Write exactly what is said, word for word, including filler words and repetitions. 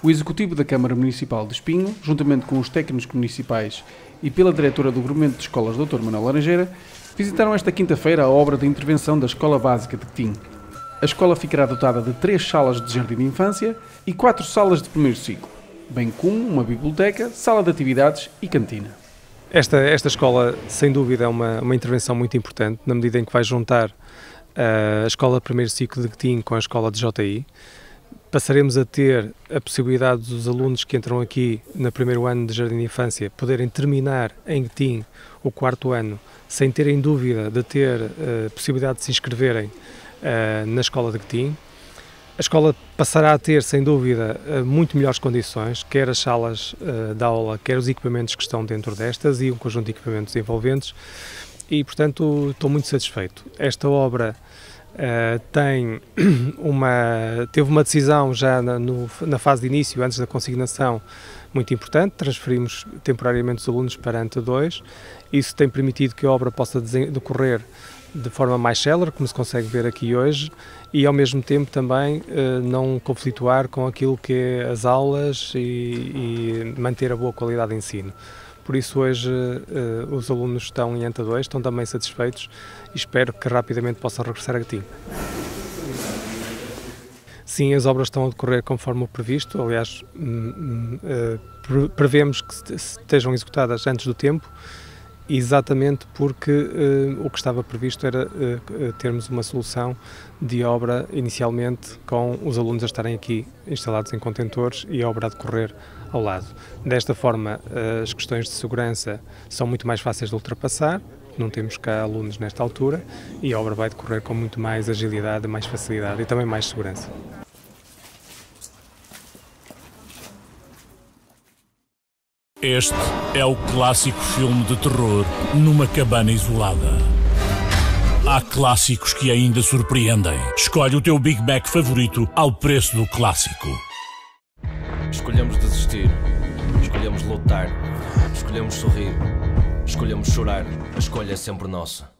O Executivo da Câmara Municipal de Espinho, juntamente com os técnicos municipais e pela diretora do Grupamento de Escolas doutor Manuel Laranjeira, visitaram esta quinta-feira a obra de intervenção da Escola Básica de Quetim. A escola ficará dotada de três salas de jardim de infância e quatro salas de primeiro ciclo, bem como uma biblioteca, sala de atividades e cantina. Esta, esta escola, sem dúvida, é uma, uma intervenção muito importante, na medida em que vai juntar uh, a escola de primeiro ciclo de Quetim com a escola de J I. Passaremos a ter a possibilidade dos alunos que entram aqui no primeiro ano de jardim de infância poderem terminar em Quetim o quarto ano sem terem dúvida de ter a uh, possibilidade de se inscreverem uh, na escola de Quetim. A escola passará a ter, sem dúvida, uh, muito melhores condições, quer as salas uh, de aula, quer os equipamentos que estão dentro destas e um conjunto de equipamentos envolventes e, portanto, estou muito satisfeito. Esta obra Uh, tem uma, teve uma decisão já na, no, na fase de início, antes da consignação, muito importante. Transferimos temporariamente os alunos para a ANTA dois. Isso tem permitido que a obra possa decorrer de forma mais célere, como se consegue ver aqui hoje, e ao mesmo tempo também uh, não conflituar com aquilo que é as aulas e, e manter a boa qualidade de ensino. Por isso hoje uh, os alunos estão em ANTA dois, estão também satisfeitos e espero que rapidamente possam regressar a Quetim. Sim, as obras estão a decorrer conforme o previsto, aliás, uh, prevemos que estejam executadas antes do tempo, exatamente porque uh, o que estava previsto era uh, termos uma solução de obra inicialmente com os alunos a estarem aqui instalados em contentores e a obra a decorrer ao lado. Desta forma, uh, as questões de segurança são muito mais fáceis de ultrapassar, não temos cá alunos nesta altura e a obra vai decorrer com muito mais agilidade, mais facilidade e também mais segurança. Este é o clássico filme de terror numa cabana isolada. Há clássicos que ainda surpreendem. Escolhe o teu Big Mac favorito ao preço do clássico. Escolhemos desistir, escolhemos lutar, escolhemos sorrir, escolhemos chorar. A escolha é sempre nossa.